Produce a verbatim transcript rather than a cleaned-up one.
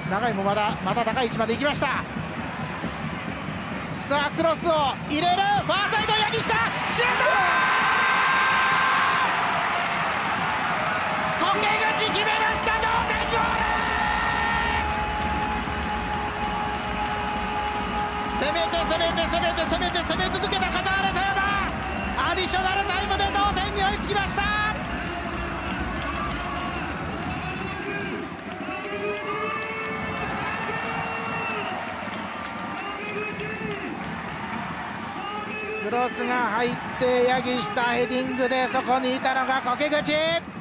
長いもまだまた高い位置まで行きました。さあクロスを入れる、ファーサイド八木下シュート、小池口決めました、同点ゴール。攻めて攻めて攻めて攻めて攻め続けたカターレ富山、アディショナルタイムで同点に追いつきました。クロスが入って八木下ヘディングで、そこにいたのが小池口。